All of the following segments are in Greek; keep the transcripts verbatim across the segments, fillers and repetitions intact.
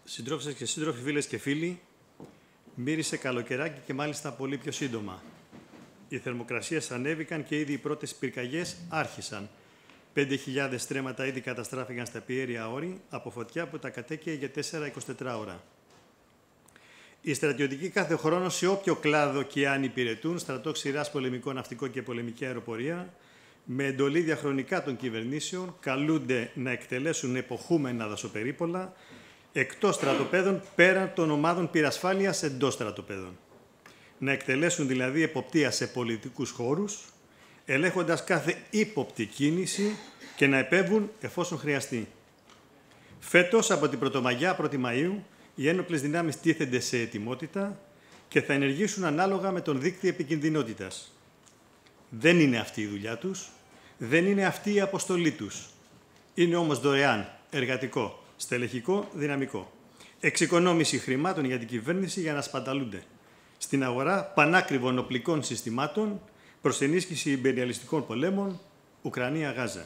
Συντρόφισσες και σύντροφοι, φίλες και φίλοι, μύρισε καλοκαιράκι και μάλιστα πολύ πιο σύντομα. Οι θερμοκρασίες ανέβηκαν και ήδη οι πρώτες πυρκαγιές άρχισαν. πέντε χιλιάδες στρέμματα ήδη καταστράφηκαν στα πιέρια όρη από φωτιά που τα κατέκαιε για τέσσερα με είκοσι τέσσερις ώρα. Οι στρατιωτικοί κάθε χρόνο σε όποιο κλάδο και αν υπηρετούν, στρατό ξηράς, πολεμικό ναυτικό και πολεμική αεροπορία, με εντολή διαχρονικά των κυβερνήσεων, καλούνται να εκτελέσουν εποχούμενα δασοπερίπολα εκτός στρατοπέδων πέραν των ομάδων πυρασφάλειας εντός στρατοπέδων. Να εκτελέσουν δηλαδή εποπτεία σε πολιτικούς χώρους, ελέγχοντας κάθε ύποπτη κίνηση και να επέμβουν εφόσον χρειαστεί. Φέτος, από την Πρωτομαγιά, πρώτη Μαΐου, οι ένοπλες δυνάμεις τίθενται σε ετοιμότητα και θα ενεργήσουν ανάλογα με τον δείκτη επικινδυνότητας. Δεν είναι αυτή η δουλειά τους, δεν είναι αυτή η αποστολή τους. Είναι όμως δωρεάν, εργατικό, στελεχικό, δυναμικό. Εξοικονόμηση χρημάτων για την κυβέρνηση για να σπαταλούνται. Στην αγορά πανάκριβων οπλικών συστημάτων προς ενίσχυση ιμπεριαλιστικών πολέμων, Ουκρανία-Γάζα.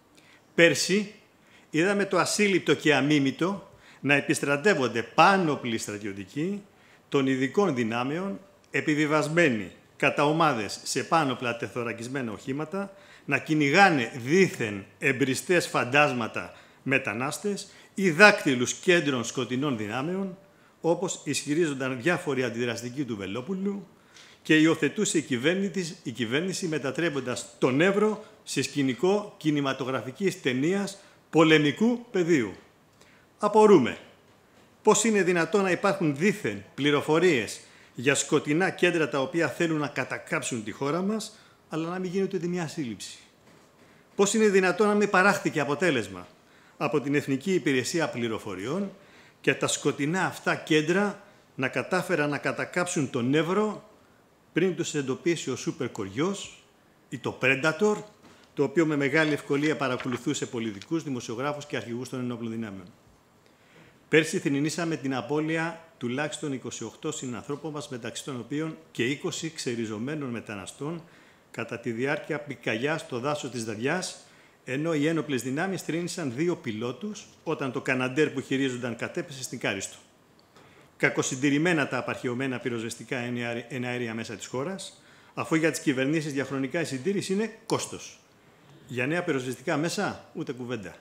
Πέρσι είδαμε το ασύλληπτο και αμίμητο να επιστρατεύονται πάνωπλοι στρατιωτικοί των ειδικών δυνάμεων, επιβιβασμένοι κατά ομάδες σε πάνωπλα τεθωρακισμένα οχήματα, να κυνηγάνε δήθεν εμπριστές φαντάσματα μετανάστες ή δάκτυλους κέντρων σκοτεινών δυνάμεων, όπως ισχυρίζονταν διάφοροι αντιδραστικοί του Βελόπουλου, και υιοθετούσε η κυβέρνηση, η κυβέρνηση μετατρέποντας τον Εύρο σε σκηνικό κινηματογραφικής ταινίας πολεμικού πεδίου. Απορούμε πώς είναι δυνατόν να υπάρχουν δήθεν πληροφορίες για σκοτεινά κέντρα τα οποία θέλουν να κατακάψουν τη χώρα μας, αλλά να μην γίνεται ούτε μια σύλληψη. Πώς είναι δυνατόν να μην παράχθηκε αποτέλεσμα από την Εθνική Υπηρεσία Πληροφοριών και τα σκοτεινά αυτά κέντρα να κατάφεραν να κατακάψουν τον Εύρο πριν τους εντοπίσει ο Σούπερ Κοριός ή το Predator, το οποίο με μεγάλη ευκολία παρακολουθούσε πολιτικούς, δημοσιογράφους και αρχηγούς των ενόπλων δυνάμεων. Πέρσι θρηνήσαμε την απώλεια τουλάχιστον είκοσι οκτώ συνανθρώπων μας, μεταξύ των οποίων και είκοσι ξεριζωμένων μεταναστών, κατά τη διάρκεια πυρκαγιάς στο δάσος της Δαδιάς, ενώ οι ένοπλες δυνάμεις θρήνησαν δύο πιλότους όταν το Καναντέρ που χειρίζονταν κατέπεσε στην Κάριστο. Κακοσυντηρημένα τα απαρχαιωμένα πυροσβεστικά εναέρια μέσα της χώρας, αφού για τις κυβερνήσεις διαχρονικά η συντήρηση είναι κόστος. Για νέα πυροσβεστικά μέσα, ούτε κουβέντα.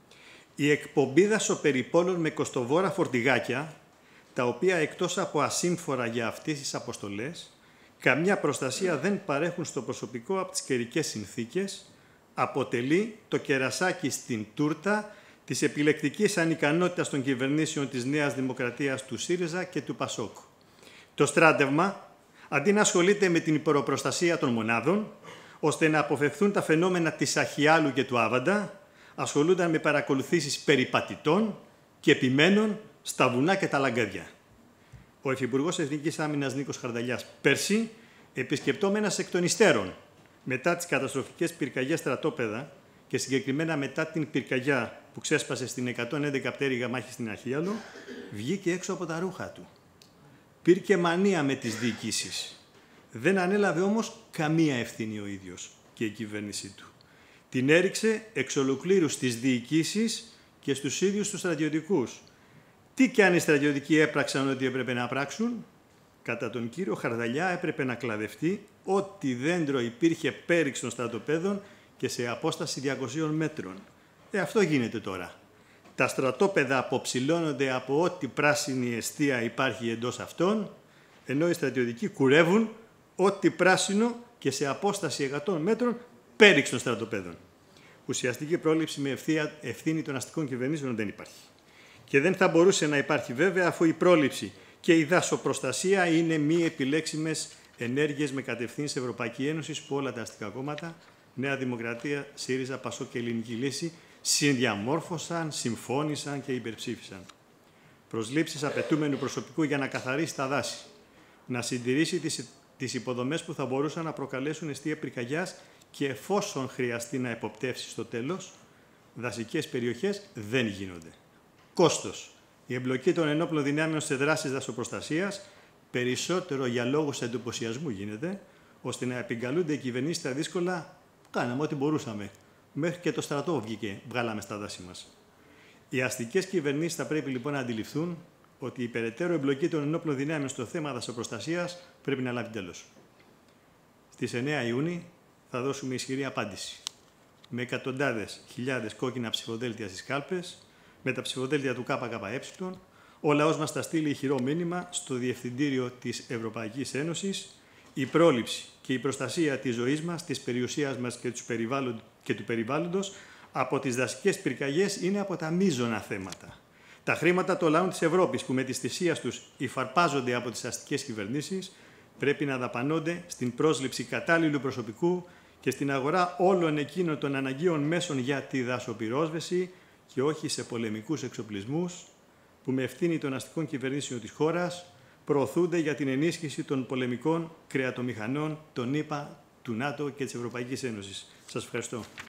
Η εκπομπή δασοπεριπόλων με κοστοβόρα φορτηγάκια, τα οποία εκτός από ασύμφορα για αυτές τις αποστολές, καμιά προστασία δεν παρέχουν στο προσωπικό από τις καιρικές συνθήκες, αποτελεί το κερασάκι στην τούρτα της επιλεκτικής ανικανότητας των κυβερνήσεων της Νέας Δημοκρατίας του ΣΥΡΙΖΑ και του ΠΑΣΟΚ. Το στράτευμα, αντί να ασχολείται με την υπεροπροστασία των μονάδων, ώστε να αποφευθούν τα φαινόμενα της Αχιάλου και του Άβαντα, ασχολούνταν με παρακολουθήσεις περιπατητών και επιμένων στα βουνά και τα λαγκάδια. Ο Υφυπουργός Εθνικής Άμυνας Νίκος Χαρδαλιάς πέρσι, επισκεπτόμενας εκ των υστέρων μετά τις καταστροφικές πυρκαγιές στρατόπεδα και συγκεκριμένα μετά την πυρκαγιά που ξέσπασε στην εκατόν έντεκα πτέρυγα μάχη στην Αχίαλο, βγήκε έξω από τα ρούχα του. Πήρκε μανία με τις διοικήσεις. Δεν ανέλαβε όμως καμία ευθύνη ο ίδιος και η κυβέρνησή του. Την έριξε εξ ολοκλήρου στις διοικήσεις και στους ίδιους τους στρατιωτικούς. Τι κι αν οι στρατιωτικοί έπραξαν ό,τι έπρεπε να πράξουν, κατά τον κύριο Χαρδαλιά έπρεπε να κλαδευτεί ό,τι δέντρο υπήρχε πέριξ των στρατοπέδων και σε απόσταση διακοσίων μέτρων. Ε, αυτό γίνεται τώρα. Τα στρατόπεδα αποψηλώνονται από ό,τι πράσινη εστία υπάρχει εντός αυτών, ενώ οι στρατιωτικοί κουρεύουν ό,τι πράσινο και σε απόσταση εκατό μέτρων πέριξ των στρατοπέδων. Ουσιαστική πρόληψη με ευθύνη των αστικών κυβερνήσεων δεν υπάρχει. Και δεν θα μπορούσε να υπάρχει βέβαια, αφού η πρόληψη και η δασοπροστασία είναι μη επιλέξιμες ενέργειες με κατευθύνση Ευρωπαϊκή Ένωση που όλα τα αστικά κόμματα, Νέα Δημοκρατία, ΣΥΡΙΖΑ, ΠΑΣΟΚ και Ελληνική Λύση, συνδιαμόρφωσαν, συμφώνησαν και υπερψήφισαν. Προσλήψεις απαιτούμενου προσωπικού για να καθαρίσει τα δάση, να συντηρήσει τις, τις υποδομές που θα μπορούσαν να προκαλέσουν αιστεία πυρκαγιάς και εφόσον χρειαστεί να εποπτεύσει στο τέλος, δασικές περιοχές δεν γίνονται. Κόστος. Η εμπλοκή των ενόπλων δυνάμεων σε δράσεις δασοπροστασίας περισσότερο για λόγους εντυπωσιασμού γίνεται, ώστε να επικαλούνται οι κυβερνήσεις τα δύσκολα. Κάναμε ό,τι μπορούσαμε. Μέχρι και το στρατό βγήκε, βγάλαμε στα δάση μας. Οι αστικές κυβερνήσεις θα πρέπει λοιπόν να αντιληφθούν ότι η περαιτέρω εμπλοκή των ενόπλων δυνάμεων στο θέμα δασοπροστασίας πρέπει να λάβει τέλος. Στις εννέα Ιουνίου θα δώσουμε ισχυρή απάντηση. Με εκατοντάδες χιλιάδες κόκκινα ψηφοδέλτια στις κάλπες, με τα ψηφοδέλτια του ΚΚΕ, ο λαός μας θα στείλει ηχηρό μήνυμα στο Διευθυντήριο της Ευρωπαϊκής Ένωσης. Η πρόληψη και η προστασία της ζωής μας, της περιουσίας μας και, και του περιβάλλοντος από τις δασικές πυρκαγιές είναι από τα μείζωνα θέματα. Τα χρήματα των λαών της Ευρώπης που με τις θυσίες τους υφαρπάζονται από τις αστικές κυβερνήσεις πρέπει να δαπανώνται στην πρόσληψη κατάλληλου προσωπικού και στην αγορά όλων εκείνων των αναγκαίων μέσων για τη δασοπυρόσβεση και όχι σε πολεμικούς εξοπλισμούς που με ευθύνη των αστικών κυβερνήσεων της χώρας προωθούνται για την ενίσχυση των πολεμικών κρεατομηχανών των ΗΠΑ, του ΝΑΤΟ και της Ευρωπαϊκής Ένωσης. Σας ευχαριστώ.